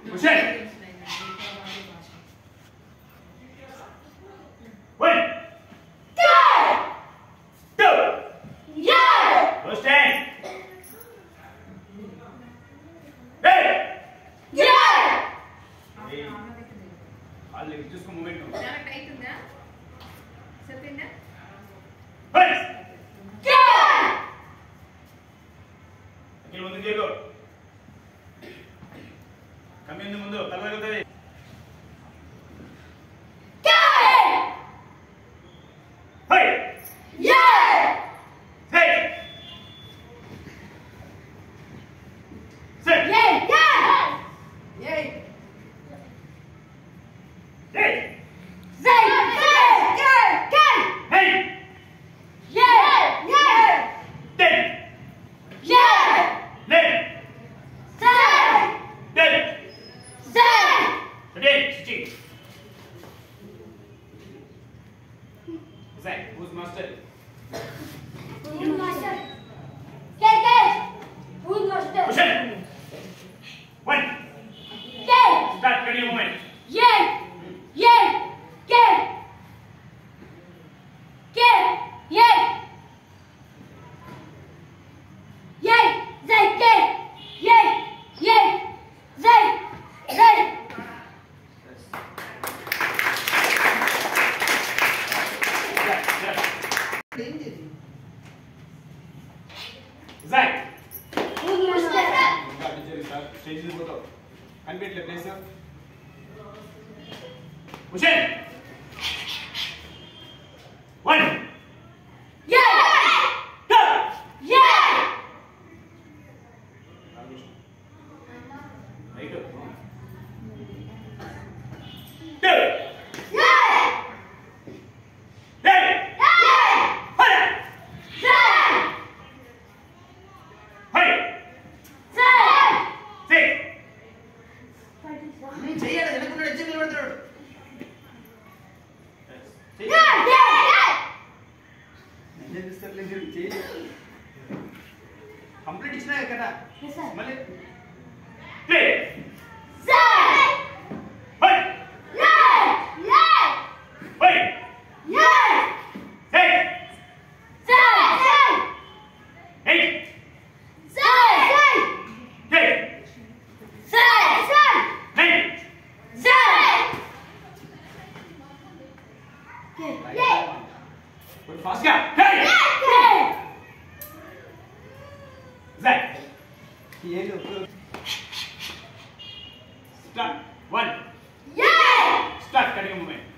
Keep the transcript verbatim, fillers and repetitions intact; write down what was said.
Push One. Two. Yeah. Go stand. Hey. Yeah. Hey. All legs just come movement. చాలా tight ఉందా? చెప్పిందా? Hey. Yeah. అక్కడ ముందు చేగో. కమ్మింది ముందు తలగలుగుతది. Zach, who's master? Who's master? Get, get. Who's master? Push it. One. Get. Start. Continue movement. Yeah. Yeah. Get. Get. Yeah. Yeah. Zach, get. Yeah. Yeah. Zach. Zach. Zach. Who's master? Stage is photo. Unbeat left place. Push it. One. Yeah. Go. Yeah. Right. Two. Yeah. Hey. Yeah. Hey. Zach. Hey. Zach. Six. నేను చెయ్యాలి వెనకుండా వచ్చి నిలబడతాడు Yeah. Yeah. Yeah. నేను ఇస్తాను చెయ్యి complete ఇచ్చినా కదా Yes, sir. మళ్ళీ Three. Zach. Hey. Yeah. Yeah. Hey. Yeah. Six. Zach. Zach. Eight. Zach. Zach. Ten. Zach. Zach. Nine. Zach. Yeah. Put fast గా. Hey. Yeah. Zach. ఏది Start. One. Yeah. Start. Continue movement.